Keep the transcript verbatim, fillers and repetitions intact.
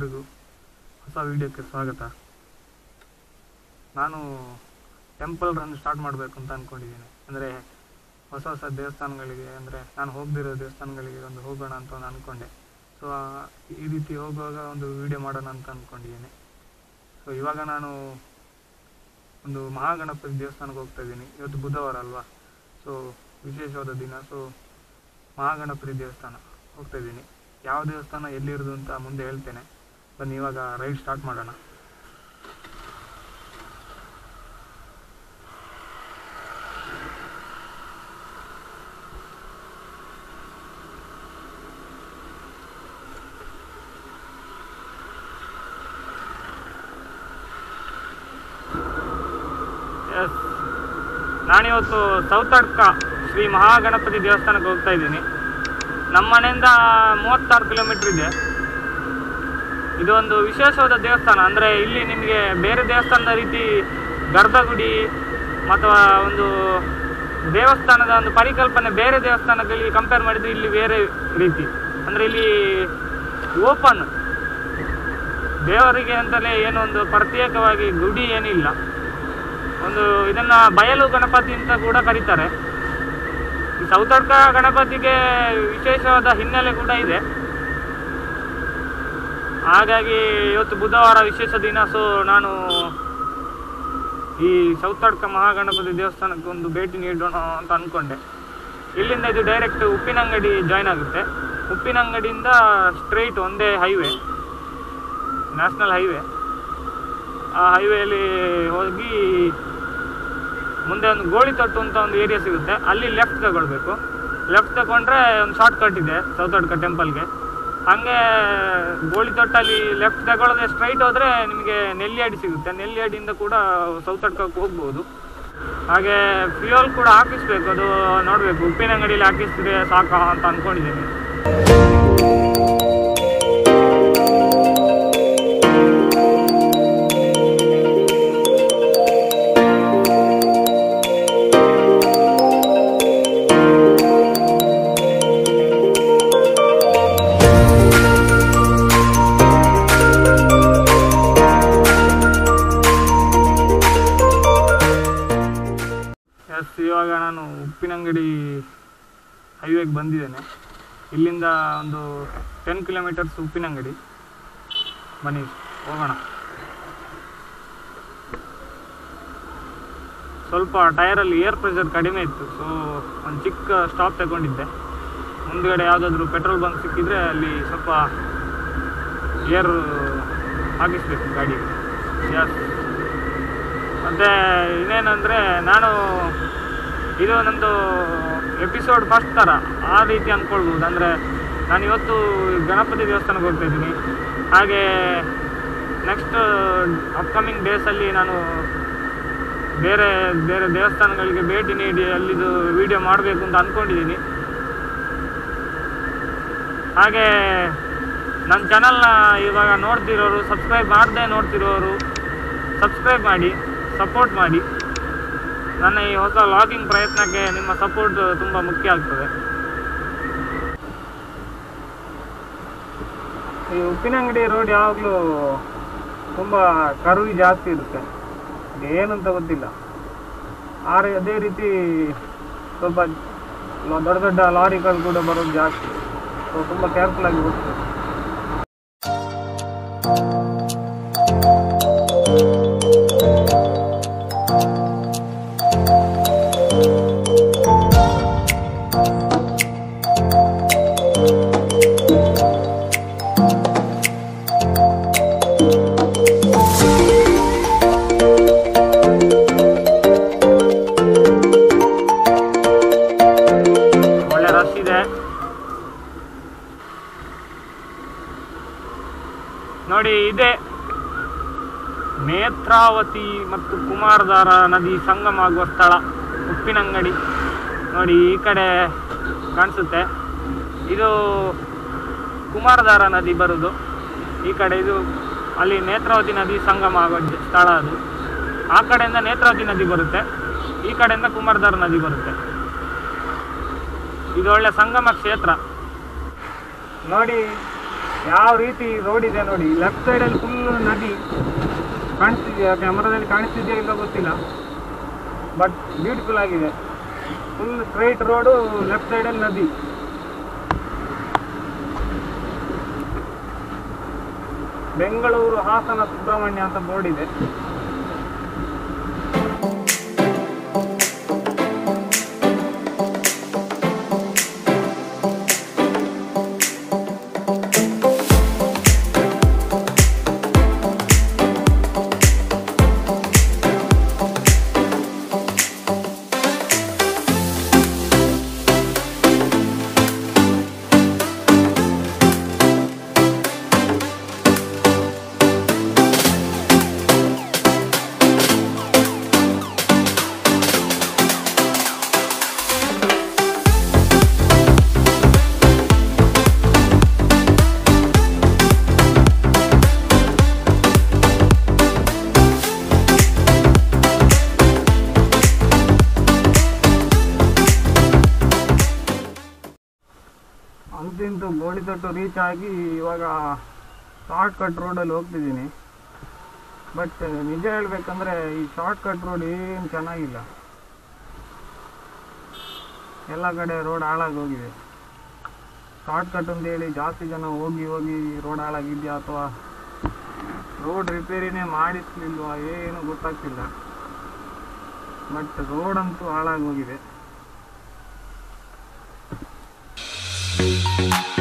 ಎಲ್ರಿಗೂ ಹೊಸ ವಿಡಿಯೋಕ್ಕೆ ಸ್ವಾಗತ. ನಾನು ಟೆಂಪಲ್ ರನ್ ಸ್ಟಾರ್ಟ್ ಮಾಡಬೇಕು ಅಂತ ಅಂದ್ಕೊಂಡಿದ್ದೀನಿ. ಅಂದರೆ ಹೊಸ ಹೊಸ ದೇವಸ್ಥಾನಗಳಿಗೆ, ಅಂದರೆ ನಾನು ಹೋಗದಿರೋ ದೇವಸ್ಥಾನಗಳಿಗೆ ಒಂದು ಹೋಗೋಣ ಅಂತ ಒಂದು ಅಂದ್ಕೊಂಡೆ. ಸೊ ಈ ರೀತಿ ಹೋಗುವಾಗ ಒಂದು ವಿಡಿಯೋ ಮಾಡೋಣ ಅಂತ ಅಂದ್ಕೊಂಡಿದ್ದೀನಿ. ಸೊ ಇವಾಗ ನಾನು ಒಂದು ಮಹಾಗಣಪತಿ ದೇವಸ್ಥಾನಕ್ಕೆ ಹೋಗ್ತಾ ಇದ್ದೀನಿ. ಇವತ್ತು ಬುಧವಾರ ಅಲ್ವಾ, ಸೊ ವಿಶೇಷವಾದ ದಿನ. ಸೊ ಮಹಾಗಣಪತಿ ದೇವಸ್ಥಾನ ಹೋಗ್ತಾ ಇದ್ದೀನಿ. ಯಾವ ದೇವಸ್ಥಾನ ಎಲ್ಲಿರೋದು ಅಂತ ಮುಂದೆ ಹೇಳ್ತೇನೆ. ಬನ್ನಿ ಇವಾಗ ರೈಡ್ ಸ್ಟಾರ್ಟ್ ಮಾಡೋಣ. ಎಸ್, ನಾನಿವತ್ತು ಸೌತಡ್ಕ ಶ್ರೀ ಮಹಾಗಣಪತಿ ದೇವಸ್ಥಾನಕ್ಕೆ ಹೋಗ್ತಾ ಇದ್ದೀನಿ. ನಮ್ಮ ಮನೆಯಿಂದ ಮೂವತ್ತಾರು ಕಿಲೋಮೀಟ್ರ್ ಇದೆ. ಇದೊಂದು ವಿಶೇಷವಾದ ದೇವಸ್ಥಾನ. ಅಂದರೆ ಇಲ್ಲಿ ನಿಮಗೆ ಬೇರೆ ದೇವಸ್ಥಾನದ ರೀತಿ ಗರ್ಭಗುಡಿ ಅಥವಾ ಒಂದು ದೇವಸ್ಥಾನದ ಒಂದು ಪರಿಕಲ್ಪನೆ ಬೇರೆ ದೇವಸ್ಥಾನಗಳಿಗೆ ಕಂಪೇರ್ ಮಾಡಿದರೆ ಇಲ್ಲಿ ಬೇರೆ ರೀತಿ. ಅಂದರೆ ಇಲ್ಲಿ ಓಪನ್, ದೇವರಿಗೆ ಅಂತಲೇ ಏನೋ ಒಂದು ಪ್ರತ್ಯೇಕವಾಗಿ ಗುಡಿ ಏನಿಲ್ಲ. ಒಂದು ಇದನ್ನು ಬಯಲು ಗಣಪತಿ ಅಂತ ಕೂಡ ಕರೀತಾರೆ. ಈ ಸೌತಡ್ಕ ಗಣಪತಿಗೆ ವಿಶೇಷವಾದ ಹಿನ್ನೆಲೆ ಕೂಡ ಇದೆ. ಹಾಗಾಗಿ ಇವತ್ತು ಬುಧವಾರ ವಿಶೇಷ ದಿನ. ಸೊ ನಾನು ಈ ಸೌತಡ್ಕ ಮಹಾಗಣಪತಿ ದೇವಸ್ಥಾನಕ್ಕೆ ಒಂದು ಭೇಟಿ ನೀಡೋಣ ಅಂತ ಅಂದ್ಕೊಂಡೆ. ಇಲ್ಲಿಂದ ಇದು ಡೈರೆಕ್ಟ್ ಉಪ್ಪಿನಂಗಡಿ ಜಾಯ್ನ್ ಆಗುತ್ತೆ. ಉಪ್ಪಿನಂಗಡಿಯಿಂದ ಸ್ಟ್ರೈಟ್ ಒಂದೇ ಹೈವೇ, ನ್ಯಾಷನಲ್ ಹೈವೇ. ಆ ಹೈವೇಲಿ ಹೋಗಿ ಮುಂದೆ ಒಂದು ಗೋಳಿತೊಟ್ಟು ಅಂತ ಒಂದು ಏರಿಯಾ ಸಿಗುತ್ತೆ. ಅಲ್ಲಿ ಲೆಫ್ಟ್ ತಗೊಳ್ಬೇಕು. ಲೆಫ್ಟ್ ತಗೊಂಡ್ರೆ ಒಂದು ಶಾರ್ಟ್ ಕಟ್ ಇದೆ ಸೌತಡ್ಕ ಟೆಂಪಲ್ಗೆ. ಹಾಗೆ ಗೋಳಿತೊಟ್ಟಲ್ಲಿ ಲೆಫ್ಟ್ ತಗೊಳ್ಳೋದೆ ಸ್ಟ್ರೈಟ್ ಹೋದರೆ ನಿಮಗೆ ನೆಲ್ಲಿಯಾಡಿ ಸಿಗುತ್ತೆ. ನೆಲ್ಲಿಯಾಡಿಯಿಂದ ಕೂಡ ಸೌತಡ್ಕಕ್ಕೆ ಹೋಗ್ಬೋದು. ಹಾಗೆ ಫ್ಯೂಯಲ್ ಕೂಡ ಹಾಕಿಸ್ಬೇಕು, ಅದು ನೋಡಬೇಕು. ಉಪ್ಪಿನಂಗಡಿಯಲ್ಲಿ ಹಾಕಿಸಿದ್ರೆ ಸಾಕಾ ಅಂತ ಅಂದ್ಕೊಂಡಿದ್ದೀನಿ. ಎಸ್, ಇವಾಗ ನಾನು ಉಪ್ಪಿನಂಗಡಿ ಹೈವೇಗೆ ಬಂದಿದ್ದೇನೆ. ಇಲ್ಲಿಂದ ಒಂದು ಟೆನ್ ಕಿಲೋಮೀಟರ್ಸ್ ಉಪ್ಪಿನಂಗಡಿ. ಬನ್ನಿ ಹೋಗೋಣ. ಸ್ವಲ್ಪ ಟೈರಲ್ಲಿ ಏರ್ ಪ್ರೆಷರ್ ಕಡಿಮೆ ಇತ್ತು. ಸೊ ಒಂದು ಚಿಕ್ಕ ಸ್ಟಾಪ್ ತಗೊಂಡಿದ್ದೆ. ಮುಂದುಗಡೆ ಯಾವುದಾದ್ರೂ ಪೆಟ್ರೋಲ್ ಬಂಕ್ ಸಿಕ್ಕಿದರೆ ಅಲ್ಲಿ ಸ್ವಲ್ಪ ಏರ್ ಹಾಕಿಸ್ಬೇಕು ಗಾಡಿಗೆ. ಎಸ್, ಮತ್ತು ಇನ್ನೇನಂದರೆ ನಾನು ಇದು ನಂದು ಎಪಿಸೋಡ್ ಫಸ್ಟ್ ಥರ ಆ ರೀತಿ ಅಂದ್ಕೊಳ್ಬೋದು. ಅಂದರೆ ನಾನು ಇವತ್ತು ಗಣಪತಿ ದೇವಸ್ಥಾನಕ್ಕೆ ಹೋಗ್ತಾ ಇದ್ದೀನಿ. ಹಾಗೆ ನೆಕ್ಸ್ಟ್ ಅಪ್ಕಮಿಂಗ್ ಡೇಸಲ್ಲಿ ನಾನು ಬೇರೆ ಬೇರೆ ದೇವಸ್ಥಾನಗಳಿಗೆ ಭೇಟಿ ನೀಡಿ ಅಲ್ಲಿದು ವಿಡಿಯೋ ಮಾಡಬೇಕು ಅಂತ ಅಂದ್ಕೊಂಡಿದ್ದೀನಿ. ಹಾಗೆ ನನ್ನ ಚಾನಲ್ನ ಇವಾಗ ನೋಡ್ತಿರೋರು, ಸಬ್ಸ್ಕ್ರೈಬ್ ಮಾಡದೆ ನೋಡ್ತಿರೋರು ಸಬ್ಸ್ಕ್ರೈಬ್ ಮಾಡಿ, ಸಪೋರ್ಟ್ ಮಾಡಿ. ನನ್ನ ಈ ಹೊಸ ವ್ಲಾಗಿಂಗ್ ಪ್ರಯತ್ನಕ್ಕೆ ನಿಮ್ಮ ಸಪೋರ್ಟ್ ತುಂಬ ಮುಖ್ಯ ಆಗ್ತದೆ. ಈ ಉಪ್ಪಿನಂಗಡಿ ರೋಡ್ ಯಾವಾಗಲೂ ತುಂಬ ಕರ್ವಿ ಜಾಸ್ತಿ ಇರುತ್ತೆ. ಏನಂತ ಗೊತ್ತಿಲ್ಲ. ಆರೆ ಅದೇ ರೀತಿ ಸ್ವಲ್ಪ ದೊಡ್ಡ ದೊಡ್ಡ ಲಾರಿಗಳು ಕೂಡ ಬರೋದು ಜಾಸ್ತಿ. ಸೊ ತುಂಬ ಕೇರ್ಫುಲ್ ಆಗಿ ಹೋಗ್ತದೆ. ನೋಡಿ, ಇದೆ ನೇತ್ರಾವತಿ ಮತ್ತು ಕುಮಾರಧಾರ ನದಿ ಸಂಗಮ ಆಗುವ ಸ್ಥಳ ಉಪ್ಪಿನಂಗಡಿ. ನೋಡಿ ಈ ಕಡೆ ಕಾಣಿಸುತ್ತೆ, ಇದು ಕುಮಾರಧಾರ ನದಿ ಬರುವುದು ಈ ಕಡೆ. ಇದು ಅಲ್ಲಿ ನೇತ್ರಾವತಿ ನದಿ ಸಂಗಮ ಆಗೋ ಸ್ಥಳ ಅದು. ಆ ಕಡೆಯಿಂದ ನೇತ್ರಾವತಿ ನದಿ ಬರುತ್ತೆ, ಈ ಕಡೆಯಿಂದ ಕುಮಾರಧಾರ ನದಿ ಬರುತ್ತೆ. ಇದು ಒಳ್ಳೆ ಸಂಗಮ ಕ್ಷೇತ್ರ. ನೋಡಿ ಯಾವ ರೀತಿ ರೋಡ್ ಇದೆ ನೋಡಿ. ಲೆಫ್ಟ್ ಸೈಡಲ್ಲಿ ಫುಲ್ ನದಿ ಕಾಣಿಸ್ತಿದೆಯಾ, ಕ್ಯಾಮ್ರಾದಲ್ಲಿ ಕಾಣಿಸ್ತಿದೆಯಾ ಇಲ್ಲ ಗೊತ್ತಿಲ್ಲ, ಬಟ್ ಬ್ಯೂಟಿಫುಲ್ ಆಗಿದೆ. ಫುಲ್ ಸ್ಟ್ರೈಟ್ ರೋಡು, ಲೆಫ್ಟ್ ಸೈಡಲ್ಲಿ ನದಿ. ಬೆಂಗಳೂರು ಹಾಸನ ಸುಬ್ರಹ್ಮಣ್ಯ ಅಂತ ಬೋರ್ಡ್ ಇದೆ. ಅಂತಿಂತು ಬೋಡಿತೊಟ್ಟು ರೀಚ್ ಆಗಿ ಇವಾಗ ಶಾರ್ಟ್ ಕಟ್ ರೋಡಲ್ಲಿ ಹೋಗ್ತಿದ್ದೀನಿ. ಬಟ್ ನಿಜ ಹೇಳ್ಬೇಕಂದ್ರೆ ಈ ಶಾರ್ಟ್ ಕಟ್ ರೋಡ್ ಏನು ಚೆನ್ನಾಗಿಲ್ಲ, ಎಲ್ಲ ಕಡೆ ರೋಡ್ ಹಾಳಾಗಿ ಹೋಗಿದೆ. ಶಾರ್ಟ್ ಕಟ್ ಅಂತೇಳಿ ಜಾಸ್ತಿ ಜನ ಹೋಗಿ ಹೋಗಿ ರೋಡ್ ಹಾಳಾಗಿದೆಯಾ ಅಥವಾ ರೋಡ್ ರಿಪೇರಿನೇ ಮಾಡಿಸ್ಲಿಲ್ವಾ ಏನು ಗೊತ್ತಾಗ್ತಿಲ್ಲ. ಬಟ್ ರೋಡ್ ಅಂತೂ ಹಾಳಾಗಿ ಹೋಗಿದೆ.